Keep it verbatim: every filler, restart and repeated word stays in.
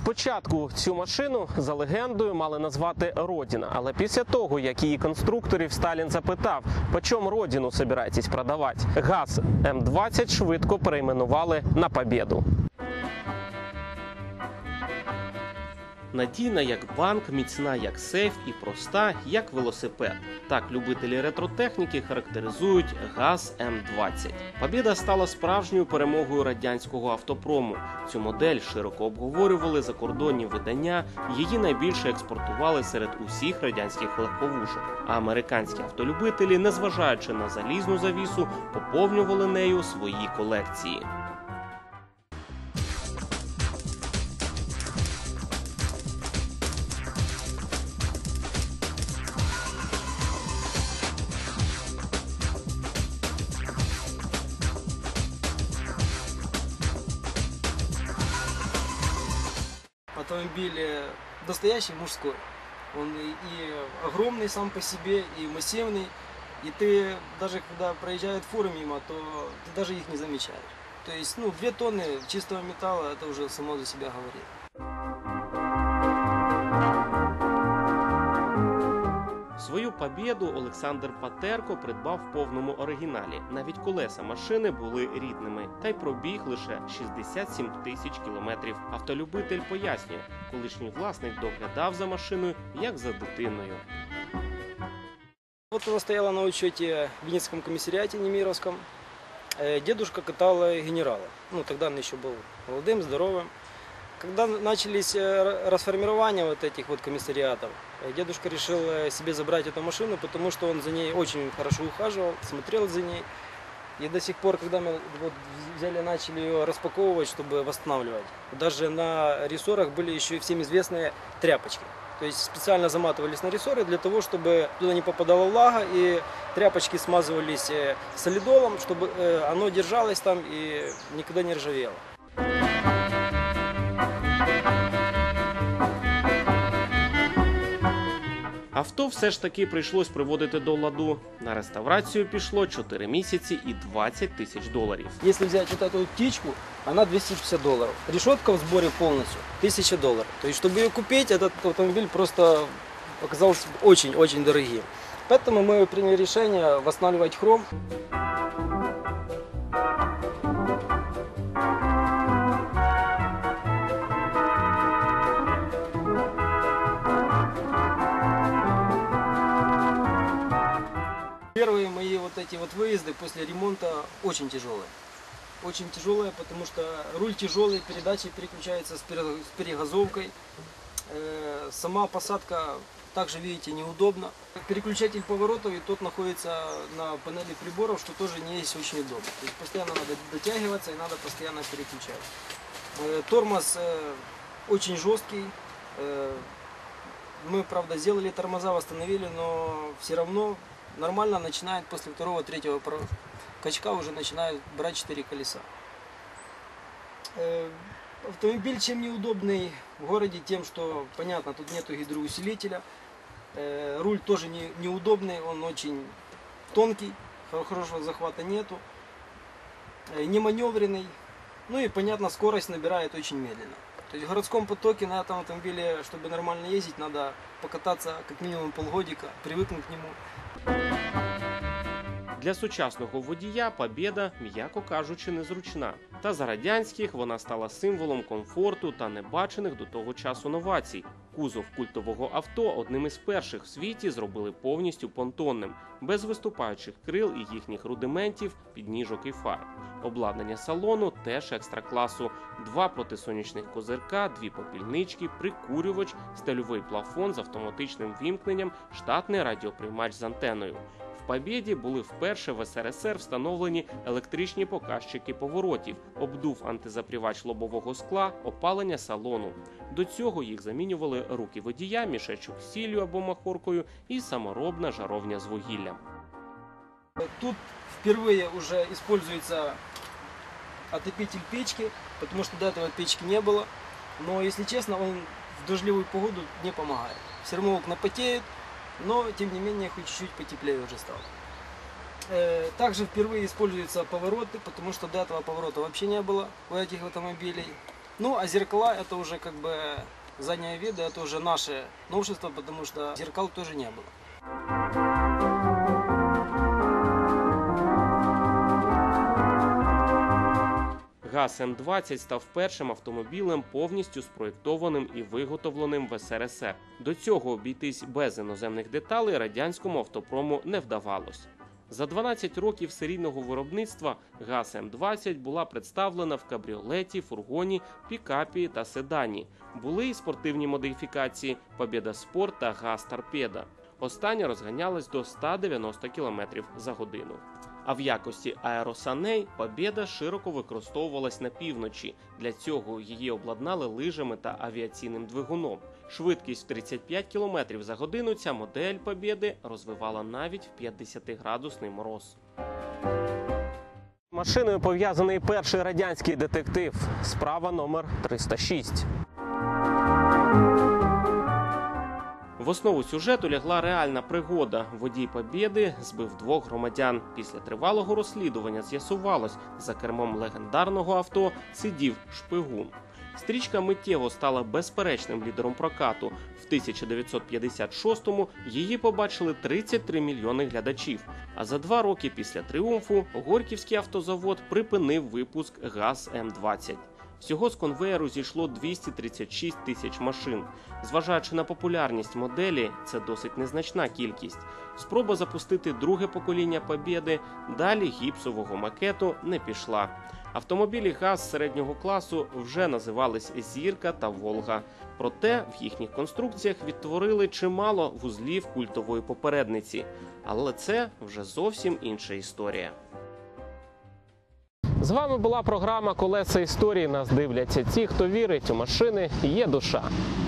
Спочатку цю машину, за легендою, мали назвати «Родина», але після того, як її конструкторів Сталін запитав, по чому «Родину» собираєтесь продавати, ГАЗ М двадцять швидко перейменували на «Побєду». Надійна як банк, міцна як сейф і проста як велосипед. Так любителі ретротехніки характеризують ГАЗ М двадцять. «Побєда» стала справжньою перемогою радянського автопрому. Цю модель широко обговорювали закордонні видання, її найбільше експортували серед усіх радянських легковушок. А американські автолюбителі, незважаючи на залізну завісу, поповнювали нею свої колекції. Автомобиль настоящий мужской. Он и огромный сам по себе, и массивный. И ты даже когда проезжают фуры мимо, то ты даже их не замечаешь. То есть, ну, две тонны чистого металла, это уже само за себя говорит. Свою «Побєду» Олександр Патерко придбав в повному оригіналі. Навіть колеса машини були рідними. Та й пробіг лише шістдесят сім тисяч кілометрів. Автолюбитель пояснює, колишній власник доглядав за машиною, як за дитиною. Вот она стояла на учете в Винницком комиссариате Немировском. Дедушка катал генерала. Ну, тогда он еще был молодым, здоровым. Когда начались расформирования вот этих вот комиссариатов, дедушка решил себе забрать эту машину, потому что он за ней очень хорошо ухаживал, смотрел за ней. И до сих пор, когда мы вот взяли, начали ее распаковывать, чтобы восстанавливать, даже на рессорах были еще и всем известные тряпочки. То есть специально заматывались на рессоры для того, чтобы туда не попадала влага, и тряпочки смазывались солидолом, чтобы оно держалось там и никогда не ржавело. Авто все ж таки прийшлось приводити до ладу. На реставрацію пішло чотири місяці і двадцять тисяч доларів. Если взять вот эту вот птичку, она двести пятьдесят долларов. Решетка в сборе полностью тысяча долларов. То есть, чтобы ее купить, этот автомобиль просто оказался очень-очень дорогим. Поэтому мы приняли решение восстанавливать хром. Первые мои вот эти вот выезды после ремонта очень тяжелые. Очень тяжелые, потому что руль тяжелый, передачи переключаются с перегазовкой. Сама посадка, также видите, неудобно. Переключатель поворотов, и тот находится на панели приборов, что тоже не есть очень удобно. То есть постоянно надо дотягиваться и надо постоянно переключать. Тормоз очень жесткий. Мы, правда, сделали тормоза, восстановили, но все равно нормально начинает после второго-третьего качка уже начинают брать четыре колеса. Автомобиль чем неудобный в городе? Тем, что, понятно, тут нету гидроусилителя. Руль тоже не, неудобный, он очень тонкий, хорошего захвата нету. Не маневренный. Ну и, понятно, скорость набирает очень медленно. То есть в городском потоке на этом автомобиле, чтобы нормально ездить, надо покататься как минимум полгодика, привыкнуть к нему. Для сучасного водія «Побєда», м'яко кажучи, незручна. Та за радянських вона стала символом комфорту та небачених до того часу новацій. Кузов культового авто одним із перших в світі зробили повністю понтонним, без виступаючих крил і їхніх рудиментів, підніжок і фар. Обладнання салону теж екстра-класу. Два протисонячних козирка, дві попільнички, прикурювач, стильовий плафон з автоматичним вімкненням, штатний радіоприймач з антеною. В «Побєді» були вперше в ес ер ес ер встановлені електричні показчики поворотів, обдув антизапрівач лобового скла, опалення салону. До цього їх замінювали руки водія, мішечок з сіллю або махоркою і саморобна жаровня з вугіллям. Тут впервые уже используется отопитель печки, потому что до этого печки не было. Но, если честно, он в дождливую погоду не помогает. Все равно окна потеют. Но, тем не менее, хоть чуть-чуть потеплее уже стало. Также впервые используются повороты, потому что до этого поворота вообще не было у этих автомобилей. Ну, а зеркала это уже как бы задние виды, это уже наше новшество, потому что зеркал тоже не было. ГАЗ М двадцять став першим автомобілем, повністю спроєктованим і виготовленим в ес ер ес ер. До цього обійтись без іноземних деталей радянському автопрому не вдавалось. За дванадцять років серійного виробництва ГАЗ М двадцять була представлена в кабріолеті, фургоні, пікапі та седані. Були і спортивні модифікації «Побєда Спорт» та ГАЗ Торпеда. Остання розганялась до ста дев'яноста кілометрів за годину. А в якості аеросаней «Побєда» широко використовувалась на півночі. Для цього її обладнали лижами та авіаційним двигуном. Швидкість в тридцять п'ять кілометрів за годину ця модель «Побєди» розвивала навіть в п'ятдесятиградусний мороз. Машиною пов'язаний перший радянський детектив. Справа номер триста шість. В основу сюжету лягла реальна пригода. Водій «Побєди» збив двох громадян. Після тривалого розслідування з'ясувалось, за кермом легендарного авто сидів шпигун. Стрічка миттєво стала безперечним лідером прокату. В тисяча дев'ятсот п'ятдесят шостому її побачили тридцять три мільйони глядачів. А за два роки після тріумфу Горьківський автозавод припинив випуск ГАЗ М двадцять. Всього з конвеєру зійшло двісті тридцять шість тисяч машин. Зважаючи на популярність моделі, це досить незначна кількість. Спроба запустити друге покоління «Побєди» далі гіпсового макету не пішла. Автомобілі ГАЗ середнього класу вже називались «Зірка» та «Волга». Проте в їхніх конструкціях відтворили чимало вузлів культової попередниці. Але це вже зовсім інша історія. З вами була програма «Колеса історії». Нас дивляться ті, хто вірить, у машини є душа.